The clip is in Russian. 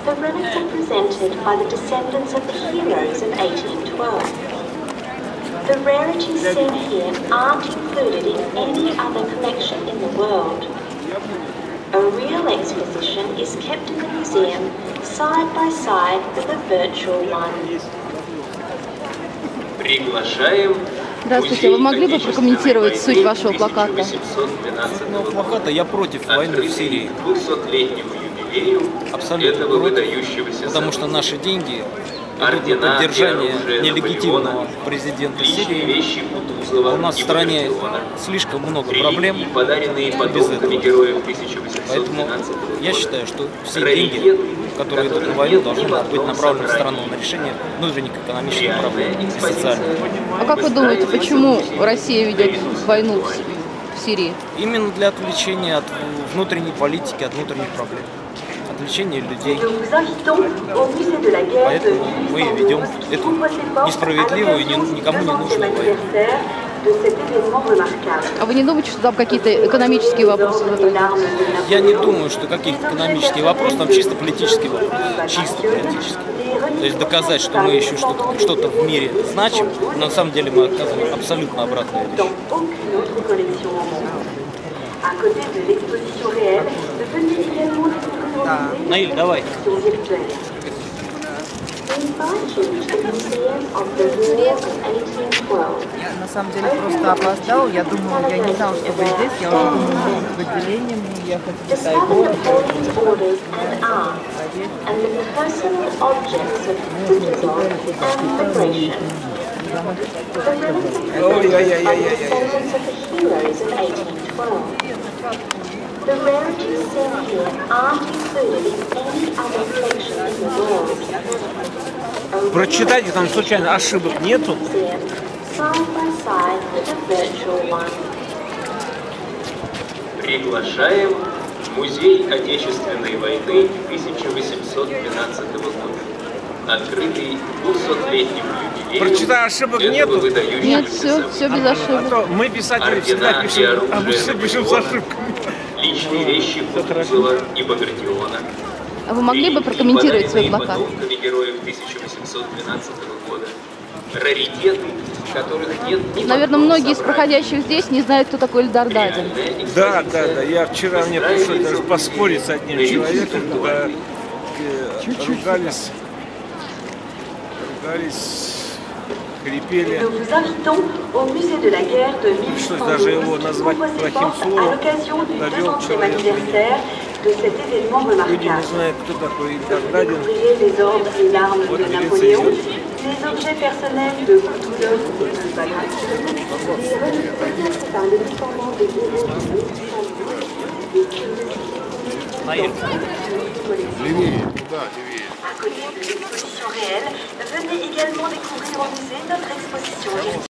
The relics are presented by the descendants of the heroes in 1812. The rarities seen here aren't included in any other collection in the world. A real exposition is kept in the museum side by side with a virtual one. Приглашаем. Здравствуйте, вы могли бы прокомментировать суть вашего плаката? Суть плаката «Я против войны в Сирии». Абсолютно против, потому что наши деньги идут на поддержание нелегитимного президента Сирии. У нас в стране слишком много проблем без этого. Поэтому я считаю, что все деньги, которые идут на войну, должны быть направлены в страну на решение внутренних экономических проблем и социальных. А как вы думаете, почему Россия ведет войну в Сирии? Именно для отвлечения от внутренней политики, от внутренних проблем. Отвлечения людей. Поэтому мы ведем эту несправедливую и никому не нужную войну. А вы не думаете, что там какие-то экономические вопросы? Я не думаю, что какие-то экономические вопросы, там чисто политический вопрос. Чисто политический. То есть доказать, что мы еще что-то в мире значим, но на самом деле мы оказываем абсолютно обратную вещь. Наиль, давай. Я на самом деле просто опоздал. Я думала, я не знала, что вы здесь. Я уже думала, в отделение мне ехать в Тайгу. The rarities seen here aren't included in any other collection in the world. Прочитайте, там случайно ошибок нету? Приглашаем в Музей Отечественной войны 1812 года, открытый 200-летним юбилеем. Прочитай, ошибок нету? Нет, все без ошибок. А то мы, писатели, всегда пишем, а мы все пишем с ошибками. Личные вещи Кутузова и Багратиона. А вы могли бы прокомментировать свой плакат? Героев 1812 года. Раритеты, которых нет. Наверное, многие из проходящих здесь не знают, кто такой Эльдар Дадин. Да. Я вчера мне пришлось даже поспорить с одним человеком, когда ругались, хрипели. Пришлось даже его назвать плохим словом. Довел человека. Люди не знают, кто такой Эльдар Дадин. Вот милиция идет. Наиль. Левее, туда, левее. À côté de l'exposition réelle, venez également découvrir au musée notre exposition